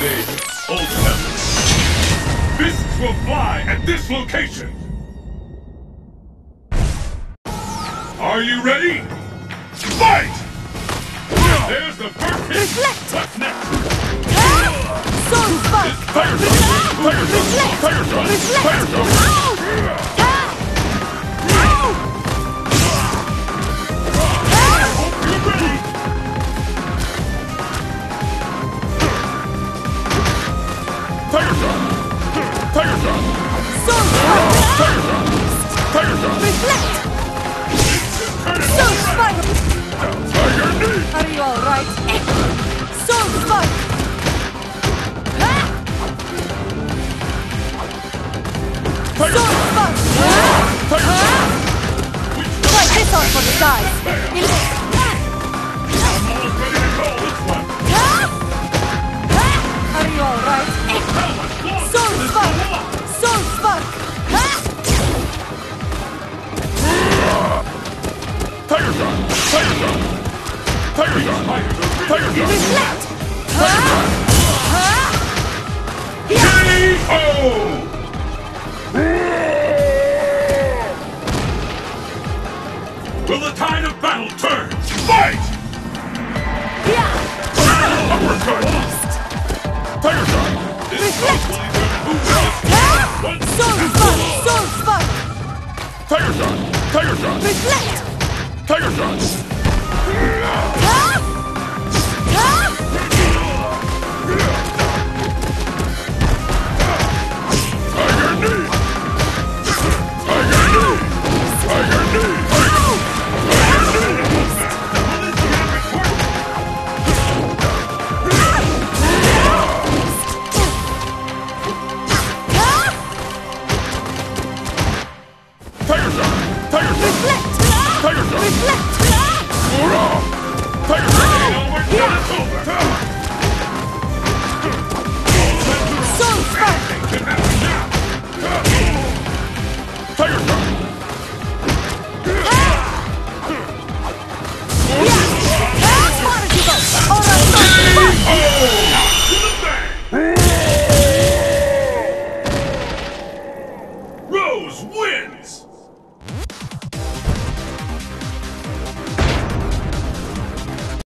Activate Old Heaven. Fists will fly at this location. Are you ready? Fight! There's the first hit. Reflect! What's next? Soul Spark! Fire Drop! Fire Drop! Fire Drop! Fire Drop! Fire Drop! Fire Drop! Soul Spark! Fire Drop! Fire Drop! Reflect! Turn it Soul all Spark! Tiger Knee! Are you alright? Soul Spark! Fire Soul Drop! Spark! Fire Drop! Try this on for the size! I'm almost ready to call this one! Are you alright? Soul Spark! Soul Spark! Fire Drop! Fire Drop! Fire Drop! Fire Drop! Reflect! K.O. Will the tide of battle turn? Fight! Uppercut! Fire Drop! This Reflect! will determine who wins. Soul Spark! Soul Spark! Fire Drop! Fire Drop! Reflect! Fire Drop! Tiger Knee! Tiger Knee! Tiger Knee! Fire Drop! Fire Drop! Reflect! Fire Drop! Reflect! Hurrah! Fire Drop!